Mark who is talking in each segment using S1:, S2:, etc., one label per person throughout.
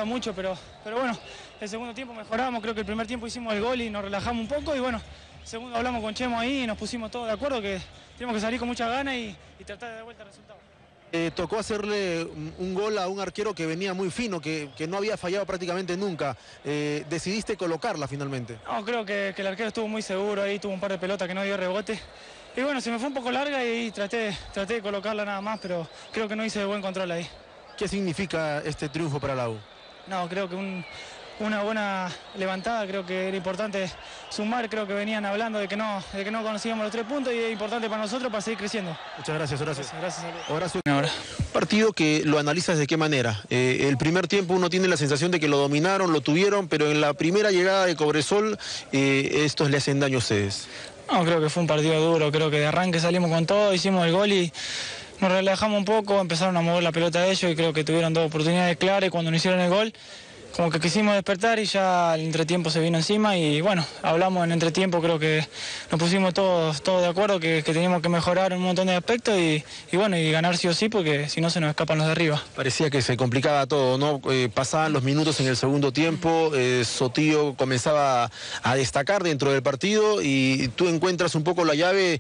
S1: cuesta mucho, pero bueno, el segundo tiempo mejoramos, creo que el primer tiempo hicimos el gol y nos relajamos un poco y bueno, el segundo hablamos con Chemo ahí y nos pusimos todos de acuerdo que tenemos que salir con muchas ganas y tratar de dar vuelta el resultado.
S2: Tocó hacerle un gol a un arquero que venía muy fino, que no había fallado prácticamente nunca. ¿Decidiste colocarla finalmente?
S1: No, creo que el arquero estuvo muy seguro ahí, tuvo un par de pelotas que no dio rebote. Y bueno, se me fue un poco larga y traté de colocarla nada más, pero creo que no hice buen control ahí.
S2: ¿Qué significa este triunfo para la U?
S1: No, creo que una buena levantada, creo que era importante sumar, creo que venían hablando de que no conocíamos los 3 puntos y es importante para nosotros para seguir creciendo.
S2: Muchas gracias, Horacio.
S1: Gracias.
S2: Horacio. Partido que lo analizas de qué manera. El primer tiempo uno tiene la sensación de que lo dominaron, lo tuvieron, pero en la primera llegada de Cobresol estos le hacen daño a ustedes.
S1: No, creo que fue un partido duro, creo que de arranque salimos con todo, hicimos el gol y nos relajamos un poco, empezaron a mover la pelota de ellos y creo que tuvieron 2 oportunidades claras y cuando nos hicieron el gol, como que quisimos despertar y ya el entretiempo se vino encima y bueno, hablamos en entretiempo, creo que nos pusimos todos de acuerdo que teníamos que mejorar en un montón de aspectos y bueno, y ganar sí o sí porque si no se nos escapan los de arriba.
S2: Parecía que se complicaba todo, ¿no? Pasaban los minutos en el segundo tiempo, Sotillo comenzaba a destacar dentro del partido y tú encuentras un poco la llave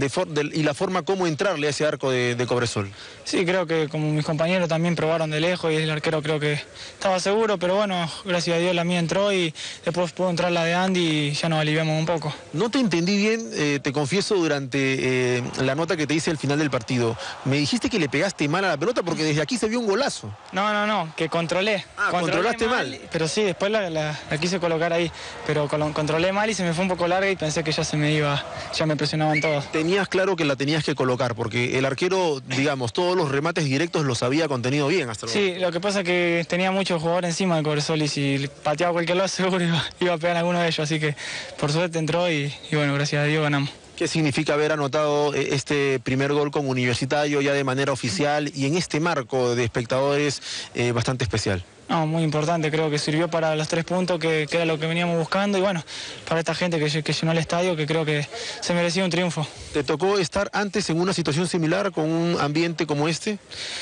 S2: y la forma como entrarle a ese arco de Cobresol.
S1: Sí, creo que como mis compañeros también probaron de lejos y el arquero creo que estaba seguro, pero bueno, gracias a Dios la mía entró y después pudo entrar la de Andy y ya nos aliviamos un poco.
S2: No te entendí bien, te confieso, durante la nota que te hice al final del partido. Me dijiste que le pegaste mal a la pelota porque desde aquí se vio un golazo.
S1: No, que controlé.
S2: Controlaste mal.
S1: Pero sí, después la quise colocar ahí, pero controlé mal y se me fue un poco larga y pensé que ya ya me presionaban todos.
S2: Tenías claro que la tenías que colocar porque el arquero, digamos, todos los remates directos los había contenido bien hasta luego.
S1: Sí, lo que pasa es que tenía muchos jugadores encima de Cobresol y si pateaba cualquier lado seguro iba a pegar a alguno de ellos, así que por suerte entró y bueno, gracias a Dios ganamos.
S2: ¿Qué significa haber anotado este primer gol como Universitario ya de manera oficial y en este marco de espectadores bastante especial?
S1: No, muy importante, creo que sirvió para los 3 puntos que era lo que veníamos buscando y bueno, para esta gente que llenó el estadio que creo que se merecía un triunfo.
S2: ¿Te tocó estar antes en una situación similar con un ambiente como este?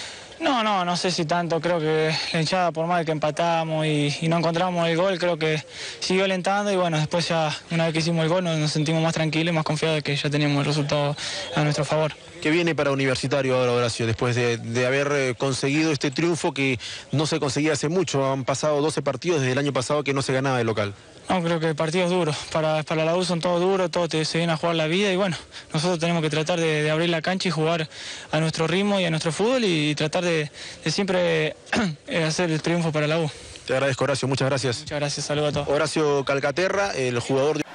S1: No sé si tanto, creo que la hinchada por más que empatamos y no encontramos el gol, creo que siguió alentando y bueno, después ya una vez que hicimos el gol nos sentimos más tranquilos y más confiados de que ya teníamos el resultado a nuestro favor.
S2: ¿Qué viene para Universitario ahora, Horacio, después de haber conseguido este triunfo que no se conseguía hace mucho? Han pasado 12 partidos desde el año pasado que no se ganaba de local.
S1: No, creo que partidos duros, para la U son todos duros, todos se vienen a jugar la vida y bueno, nosotros tenemos que tratar de abrir la cancha y jugar a nuestro ritmo y a nuestro fútbol y tratar de siempre hacer el triunfo para la U.
S2: Te agradezco, Horacio, muchas gracias.
S1: Muchas gracias, saludos a todos.
S2: Horacio Calcaterra, el jugador de...